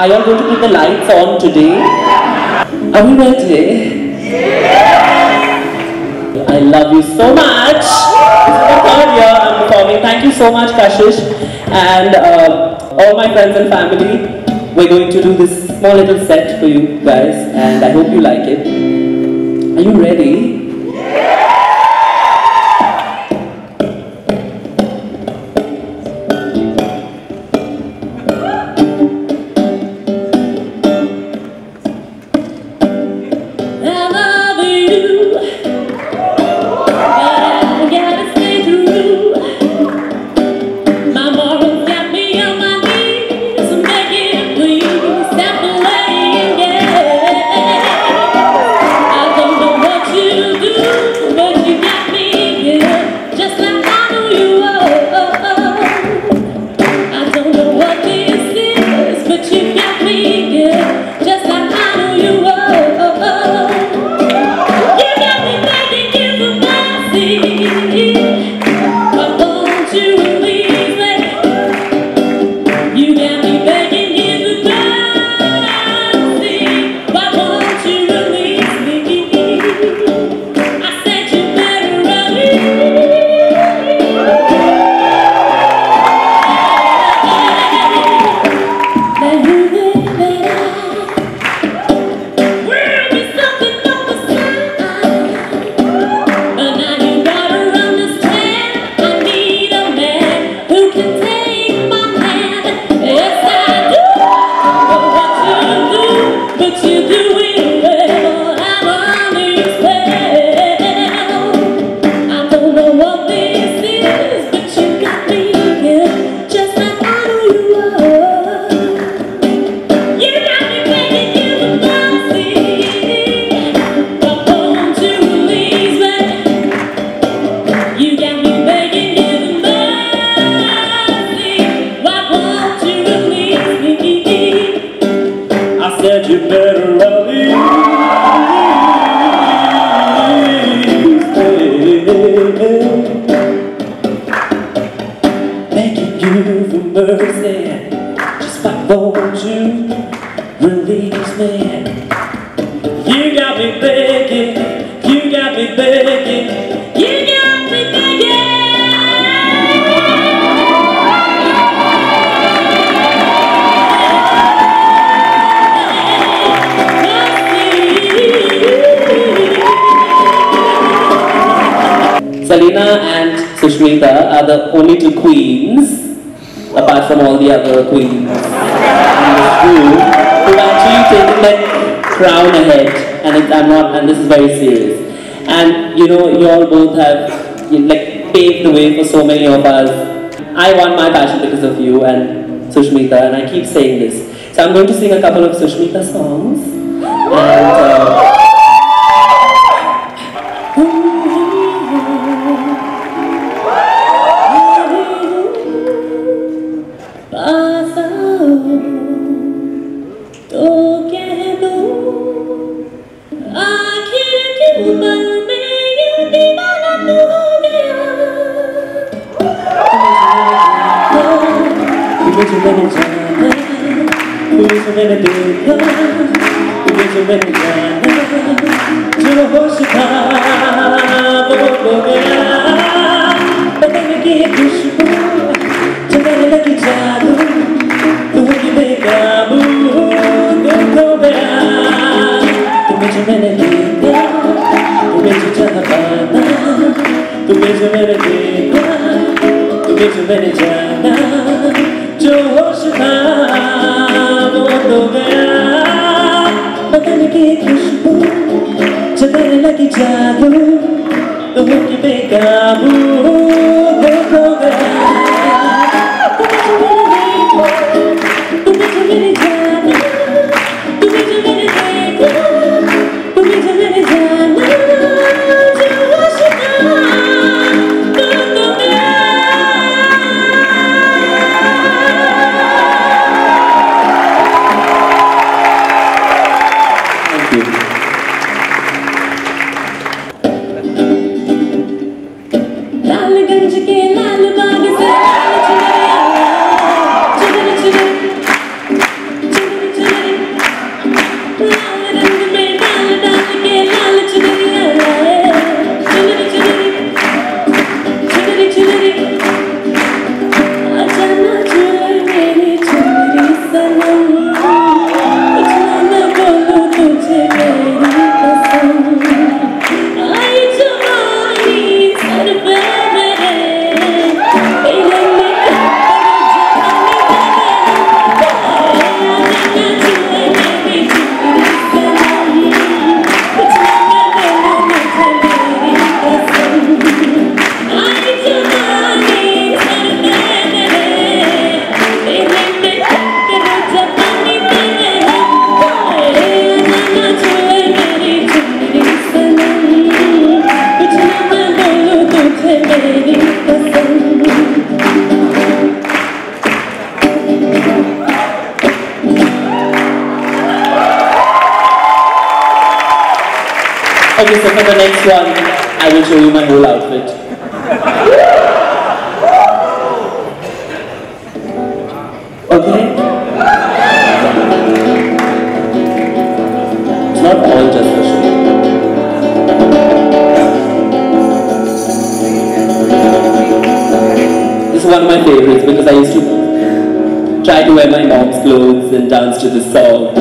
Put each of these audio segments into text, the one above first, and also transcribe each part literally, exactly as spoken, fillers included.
Are you all going to keep the lights on today? Are we ready? Yeah. I love you so much. This is the third year I'm performing. Thank you so much, Kashish, and uh, all my friends and family. We're going to do this small little set for you guys, and I hope you like it. Are you ready? And Sushmita are the only two queens, apart from all the other queens in this room, who actually taken that crown ahead, and it, I'm not, and this is very serious. And you know, you all both have you, like paved the way for so many of us. I won my passion because of you and Sushmita, and I keep saying this. So I'm going to sing a couple of Sushmita songs, and. Uh, Okay, so for the next one, I will show you my whole outfit. Okay? It's not all just for show. This is one of my favorites because I used to try to wear my mom's clothes and dance to this song.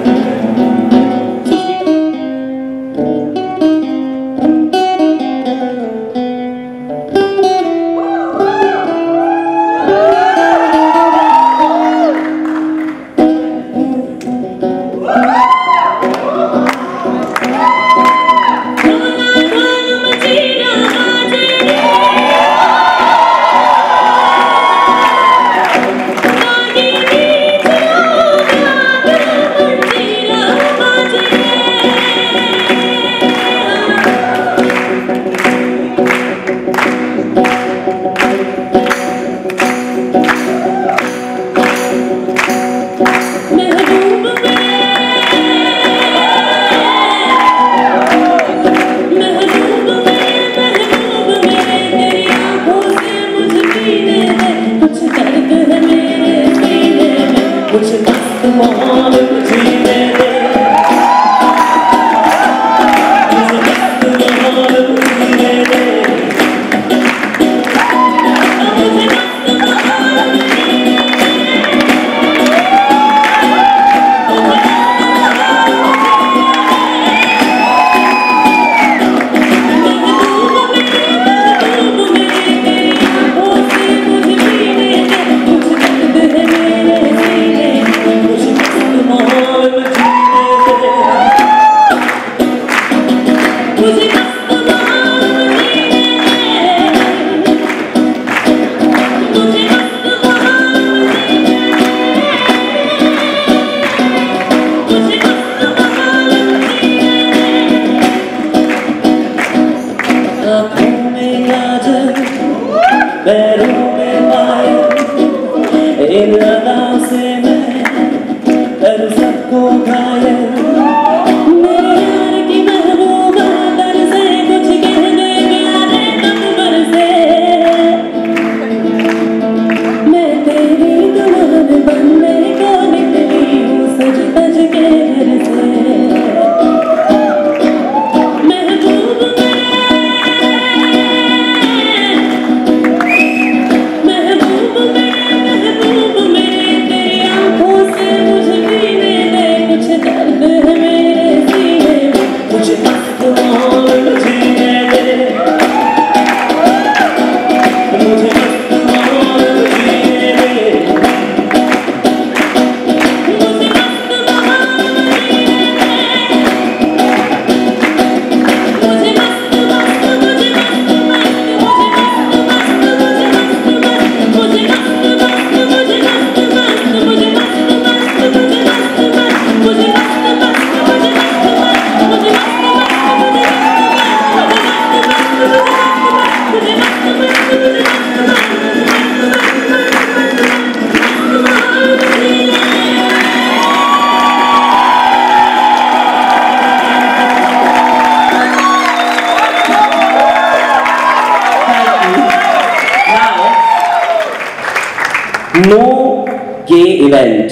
No gay event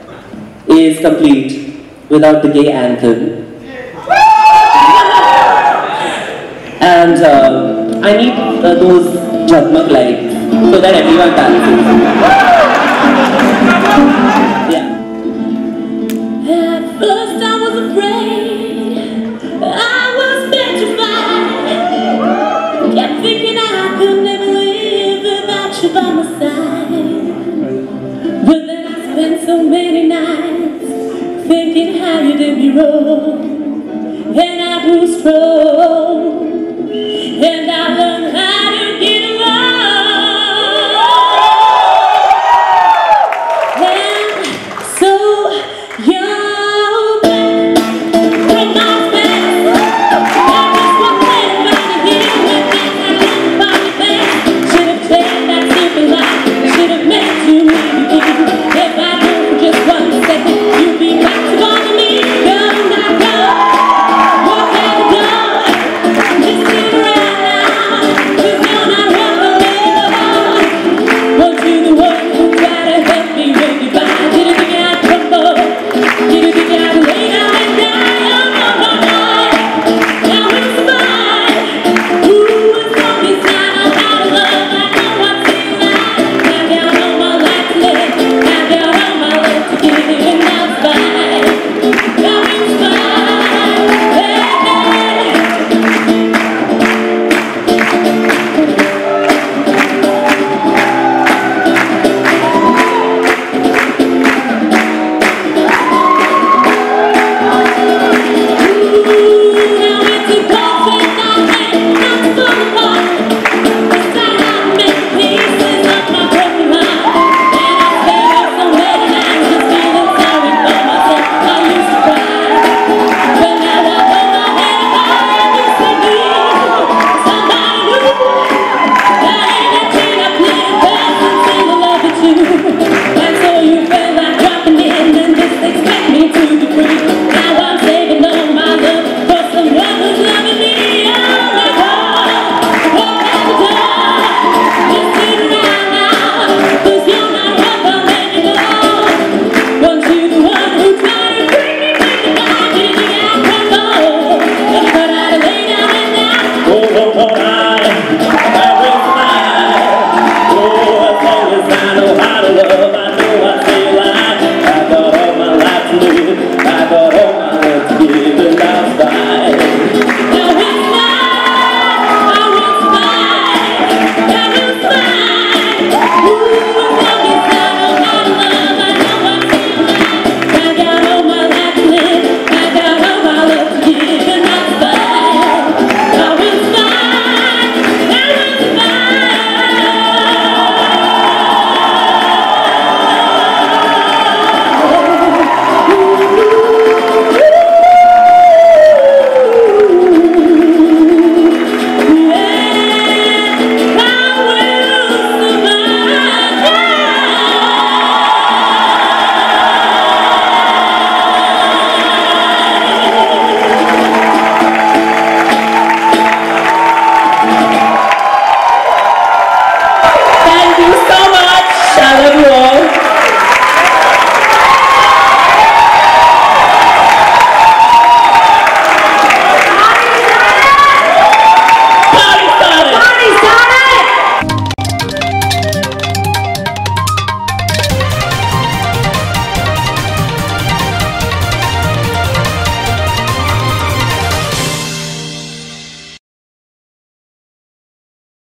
is complete without the gay anthem. And uh, I need uh, those jagmag lights so that everyone dances. Yeah. At first I was afraid, I was petrified. Kept thinking I could never live without you by my side. But then I spent so many nights thinking how you did me wrong. And I grew strong, and I learned how